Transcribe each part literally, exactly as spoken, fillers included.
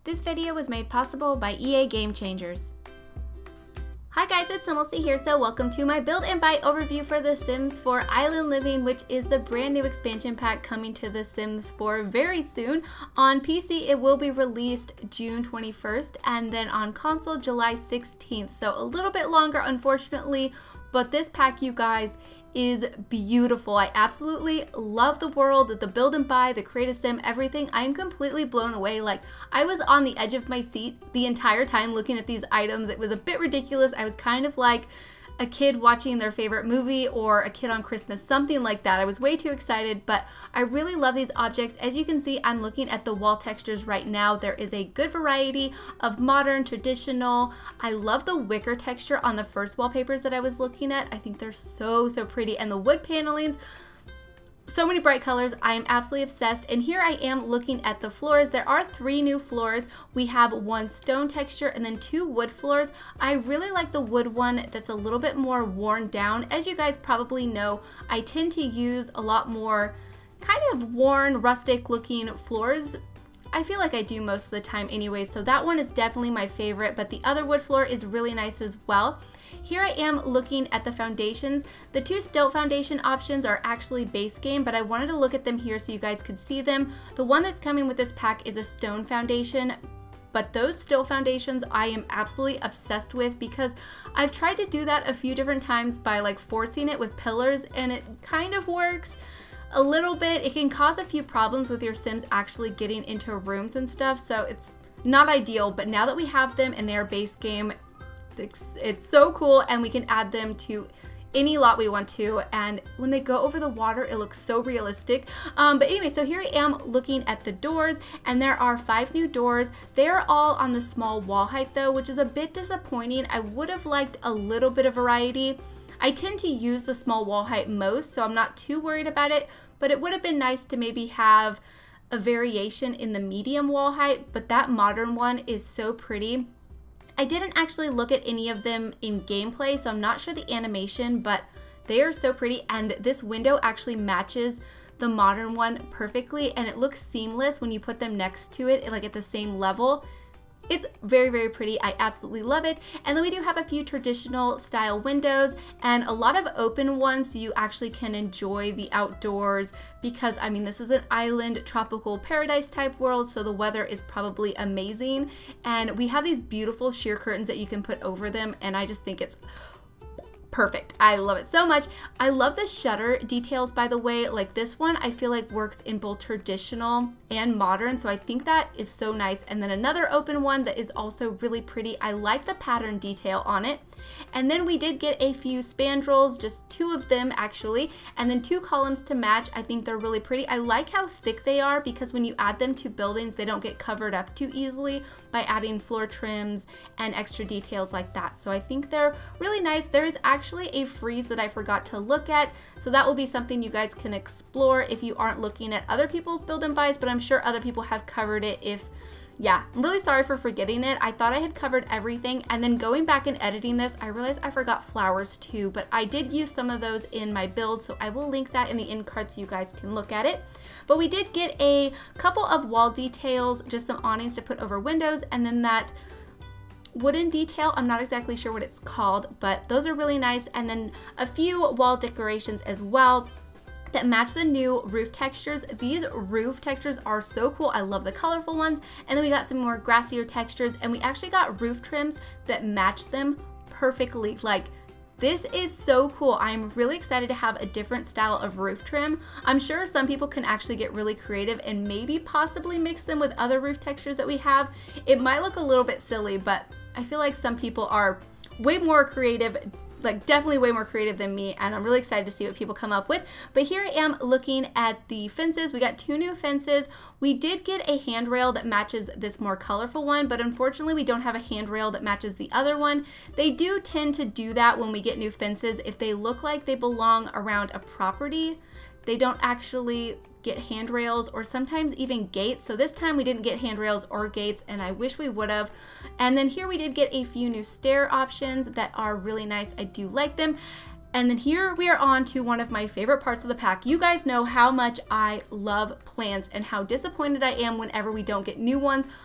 This video was made possible by E A Game Changers. Hi guys, it's Simlicy here, so welcome to my build and buy overview for The Sims four Island Living, which is the brand new expansion pack coming to The Sims four very soon. On P C, it will be released June twenty-first, and then on console, July sixteenth, so a little bit longer, unfortunately, but this pack, you guys, is beautiful. I absolutely love the world, the build and buy, the create a sim, everything. I'm completely blown away. Like, I was on the edge of my seat the entire time looking at these items. It was a bit ridiculous. I was kind of like a kid watching their favorite movie or a kid on Christmas, something like that. I was way too excited, but I really love these objects. As you can see, I'm looking at the wall textures right now. There is a good variety of modern, traditional. I love the wicker texture on the first wallpapers that I was looking at. I think they're so, so pretty. And the wood panelings, so many bright colors. I am absolutely obsessed. And here I am looking at the floors. There are three new floors. We have one stone texture and then two wood floors. I really like the wood one that's a little bit more worn down. As you guys probably know, I tend to use a lot more kind of worn, rustic looking floors. I feel like I do most of the time anyway, so that one is definitely my favorite, but the other wood floor is really nice as well. Here I am looking at the foundations. The two stilt foundation options are actually base game, but I wanted to look at them here so you guys could see them. The one that's coming with this pack is a stone foundation, but those stilt foundations I am absolutely obsessed with because I've tried to do that a few different times by like forcing it with pillars, and it kind of works a little bit. It can cause a few problems with your Sims actually getting into rooms and stuff, so it's not ideal, but now that we have them and they're base game, it's, it's so cool, and we can add them to any lot we want to, and when they go over the water, it looks so realistic. Um, but anyway, so here I am looking at the doors, and there are five new doors. They're all on the small wall height though, which is a bit disappointing. I would have liked a little bit of variety. I tend to use the small wall height most, so I'm not too worried about it, but it would have been nice to maybe have a variation in the medium wall height, but that modern one is so pretty. I didn't actually look at any of them in gameplay, so I'm not sure the animation, but they are so pretty, and this window actually matches the modern one perfectly, and it looks seamless when you put them next to it, like at the same level. It's very, very pretty. I absolutely love it. And then we do have a few traditional style windows and a lot of open ones so you actually can enjoy the outdoors because, I mean, this is an island tropical paradise type world, so the weather is probably amazing. And we have these beautiful sheer curtains that you can put over them, and I just think it's perfect. I love it so much. I love the shutter details, by the way. Like this one, I feel like works in both traditional and modern, so I think that is so nice. And then another open one that is also really pretty. I like the pattern detail on it. And then we did get a few spandrels, just two of them actually, and then two columns to match. I think they're really pretty. I like how thick they are because when you add them to buildings, they don't get covered up too easily by adding floor trims and extra details like that. So I think they're really nice. There is actually a frieze that I forgot to look at, so that will be something you guys can explore if you aren't looking at other people's build and buys, but I'm sure other people have covered it. If Yeah, I'm really sorry for forgetting it. I thought I had covered everything, and then going back and editing this, I realized I forgot flowers too, but I did use some of those in my build, so I will link that in the end card so you guys can look at it. But we did get a couple of wall details, just some awnings to put over windows, and then that wooden detail, I'm not exactly sure what it's called, but those are really nice, and then a few wall decorations as well that match the new roof textures. These roof textures are so cool. I love the colorful ones. And then we got some more grassier textures, and we actually got roof trims that match them perfectly. Like, this is so cool. I'm really excited to have a different style of roof trim. I'm sure some people can actually get really creative and maybe possibly mix them with other roof textures that we have. It might look a little bit silly, but I feel like some people are way more creative, like definitely way more creative than me, and I'm really excited to see what people come up with. But here I am looking at the fences. We got two new fences. We did get a handrail that matches this more colorful one, but unfortunately we don't have a handrail that matches the other one. They do tend to do that when we get new fences. If they look like they belong around a property, they don't actually get handrails or sometimes even gates. So this time we didn't get handrails or gates, and I wish we would have. And then here we did get a few new stair options that are really nice. I do like them. And then here we are on to one of my favorite parts of the pack. You guys know how much I love plants and how disappointed I am whenever we don't get new ones.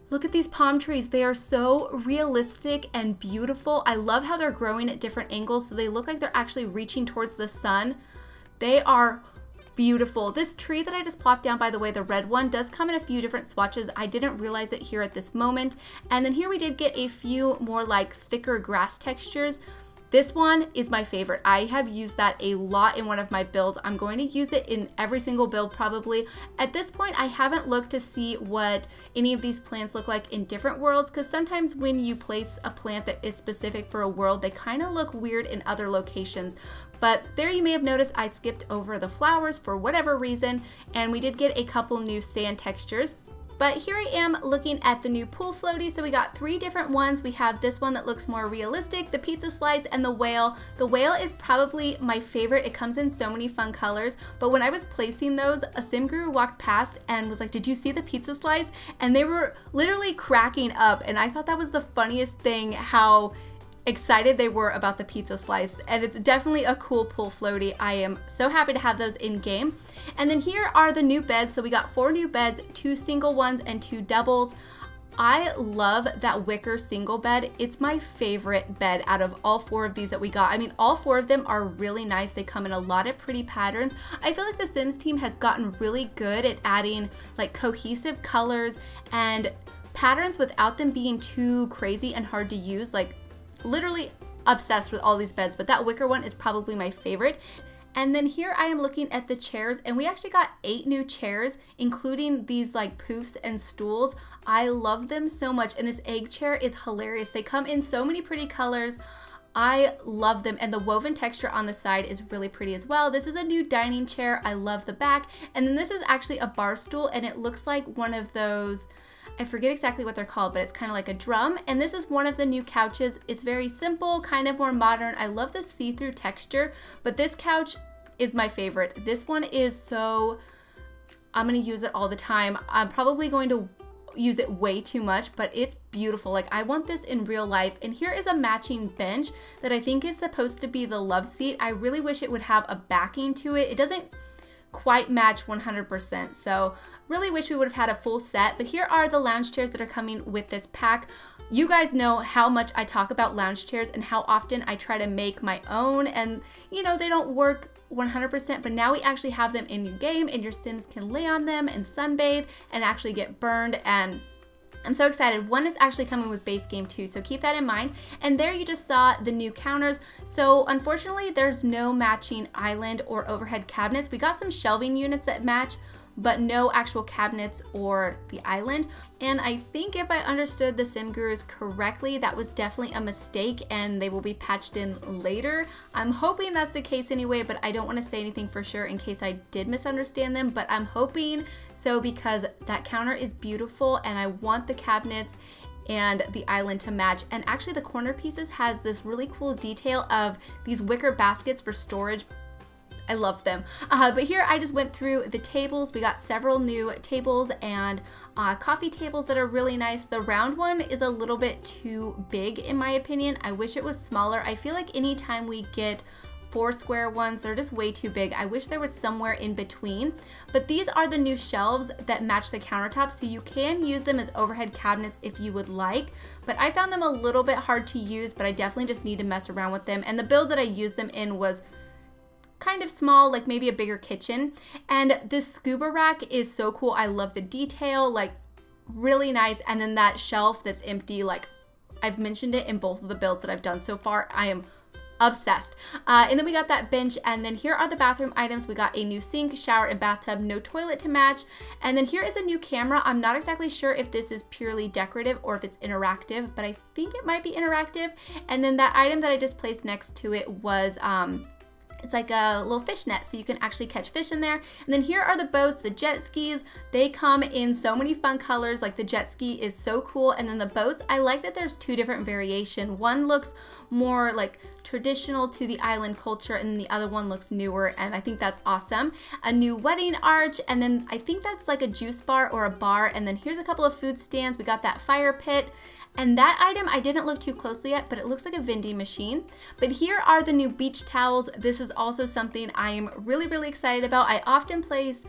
Look at these palm trees. They are so realistic and beautiful. I love how they're growing at different angles so they look like they're actually reaching towards the sun. They are beautiful. This tree that I just plopped down, by the way, the red one, does come in a few different swatches. I didn't realize it here at this moment. And then here we did get a few more like thicker grass textures. This one is my favorite. I have used that a lot in one of my builds. I'm going to use it in every single build probably. At this point, I haven't looked to see what any of these plants look like in different worlds, because sometimes when you place a plant that is specific for a world, they kind of look weird in other locations. But there you may have noticed I skipped over the flowers for whatever reason, and we did get a couple new sand textures. But here I am looking at the new pool floaty. So we got three different ones. We have this one that looks more realistic, the pizza slice, and the whale. The whale is probably my favorite. It comes in so many fun colors. But when I was placing those, a sim guru walked past and was like, "Did you see the pizza slice?" And they were literally cracking up. And I thought that was the funniest thing, how excited they were about the pizza slice. And it's definitely a cool pool floaty. I am so happy to have those in game. And then here are the new beds. So we got four new beds, two single ones and two doubles. I love that wicker single bed. It's my favorite bed out of all four of these that we got. I mean, all four of them are really nice. They come in a lot of pretty patterns. I feel like the Sims team has gotten really good at adding like cohesive colors and patterns without them being too crazy and hard to use. Like, literally obsessed with all these beds, but that wicker one is probably my favorite. And then here I am looking at the chairs, and we actually got eight new chairs, including these like poofs and stools. I love them so much, and this egg chair is hilarious. They come in so many pretty colors. I love them, and the woven texture on the side is really pretty as well. This is a new dining chair. I love the back. And then this is actually a bar stool, and it looks like one of those, I forget exactly what they're called, but it's kind of like a drum. And this is one of the new couches. It's very simple, kind of more modern. I love the see-through texture, but this couch is my favorite. This one is so, I'm gonna use it all the time. I'm probably going to use it way too much, but it's beautiful. Like, I want this in real life. And here is a matching bench that I think is supposed to be the love seat. I really wish it would have a backing to it. It doesn't quite match one hundred percent. So really wish we would have had a full set, but here are the lounge chairs that are coming with this pack. You guys know how much I talk about lounge chairs and how often I try to make my own, and you know, they don't work one hundred percent, but now we actually have them in your game and your Sims can lay on them and sunbathe and actually get burned, and I'm so excited. One is actually coming with base game too, so keep that in mind. And there you just saw the new counters. So unfortunately, there's no matching island or overhead cabinets. We got some shelving units that match, but no actual cabinets or the island. And I think if I understood the Sim Gurus correctly, that was definitely a mistake and they will be patched in later. I'm hoping that's the case anyway, but I don't want to say anything for sure in case I did misunderstand them, but I'm hoping so because that counter is beautiful and I want the cabinets and the island to match. And actually the corner pieces has this really cool detail of these wicker baskets for storage. I love them. Uh, but here I just went through the tables. We got several new tables and uh, coffee tables that are really nice. The round one is a little bit too big in my opinion. I wish it was smaller. I feel like anytime we get four square ones, they're just way too big. I wish there was somewhere in between. But these are the new shelves that match the countertop, so you can use them as overhead cabinets if you would like. But I found them a little bit hard to use, but I definitely just need to mess around with them. And the build that I used them in was kind of small, like maybe a bigger kitchen. And this scuba rack is so cool. I love the detail, like really nice. And then that shelf that's empty, like I've mentioned it in both of the builds that I've done so far. I am obsessed. Uh, and then we got that bench, and then here are the bathroom items. We got a new sink, shower, and bathtub, no toilet to match. And then here is a new camera. I'm not exactly sure if this is purely decorative or if it's interactive, but I think it might be interactive. And then that item that I just placed next to it was um, it's like a little fish net, so you can actually catch fish in there. And then here are the boats, the jet skis. They come in so many fun colors, like the jet ski is so cool. And then the boats, I like that there's two different variation. One looks more like traditional to the island culture, and the other one looks newer, and I think that's awesome. A new wedding arch, and then I think that's like a juice bar or a bar. And then here's a couple of food stands. We got that fire pit. And that item I didn't look too closely at, but it looks like a vending machine. But here are the new beach towels. This is also something I am really, really excited about. I often place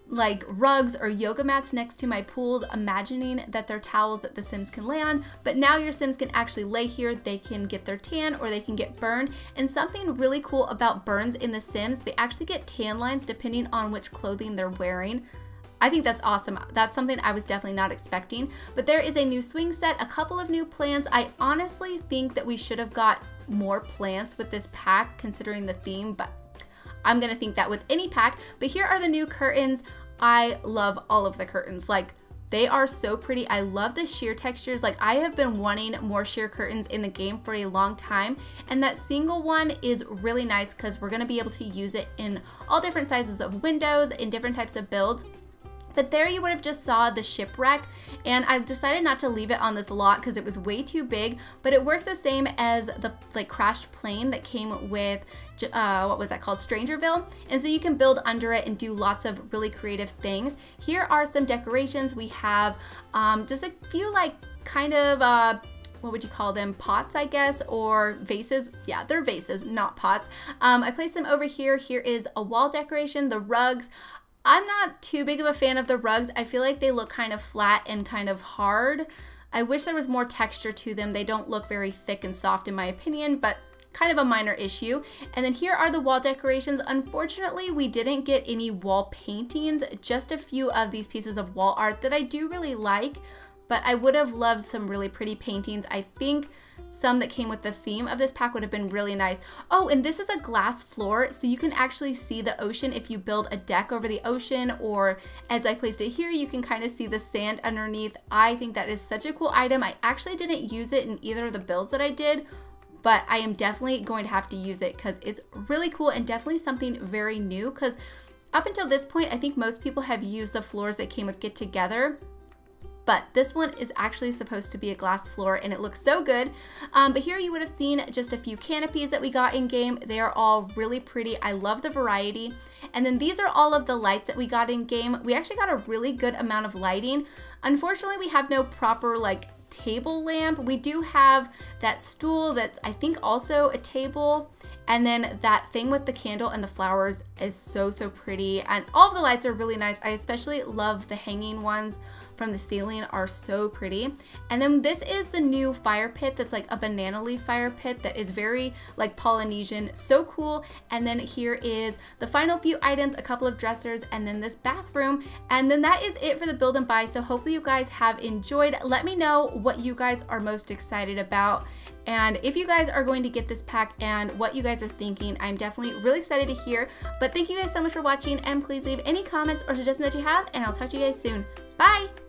like rugs or yoga mats next to my pools, imagining that they're towels that the Sims can lay on, but now your Sims can actually lay here, they can get their tan or they can get burned. And something really cool about burns in the Sims, they actually get tan lines depending on which clothing they're wearing. I think that's awesome. That's something I was definitely not expecting. But there is a new swing set, a couple of new plants. I honestly think that we should have got more plants with this pack considering the theme, but I'm gonna think that with any pack. But here are the new curtains. I love all of the curtains. Like, they are so pretty. I love the sheer textures. Like, I have been wanting more sheer curtains in the game for a long time, and that single one is really nice because we're gonna be able to use it in all different sizes of windows, in different types of builds. But there you would have just saw the shipwreck, and I've decided not to leave it on this lot because it was way too big, but it works the same as the like crashed plane that came with, uh, what was that called, Strangerville, and so you can build under it and do lots of really creative things. Here are some decorations. We have um, just a few like kind of, uh, what would you call them, pots, I guess, or vases. Yeah, they're vases, not pots. Um, I placed them over here. Here is a wall decoration, the rugs. I'm not too big of a fan of the rugs. I feel like they look kind of flat and kind of hard. I wish there was more texture to them. They don't look very thick and soft in my opinion, but kind of a minor issue. And then here are the wall decorations. Unfortunately, we didn't get any wall paintings, just a few of these pieces of wall art that I do really like, but I would have loved some really pretty paintings. I think some that came with the theme of this pack would have been really nice. Oh, and this is a glass floor, so you can actually see the ocean if you build a deck over the ocean, or as I placed it here, you can kind of see the sand underneath. I think that is such a cool item. I actually didn't use it in either of the builds that I did, but I am definitely going to have to use it because it's really cool and definitely something very new, because up until this point, I think most people have used the floors that came with Get Together, but this one is actually supposed to be a glass floor and it looks so good. Um, but here you would have seen just a few canopies that we got in game. They are all really pretty. I love the variety. And then these are all of the lights that we got in game. We actually got a really good amount of lighting. Unfortunately, we have no proper like table lamp. We do have that stool that's I think also a table. And then that thing with the candle and the flowers is so, so pretty. And all of the lights are really nice. I especially love the hanging ones from the ceiling, are so pretty. And then this is the new fire pit that's like a banana leaf fire pit that is very like Polynesian, so cool. And then here is the final few items, a couple of dressers, and then this bathroom. And then that is it for the build and buy. So hopefully you guys have enjoyed. Let me know what you guys are most excited about. And if you guys are going to get this pack and what you guys are thinking, I'm definitely really excited to hear. But thank you guys so much for watching, and please leave any comments or suggestions that you have, and I'll talk to you guys soon. Bye!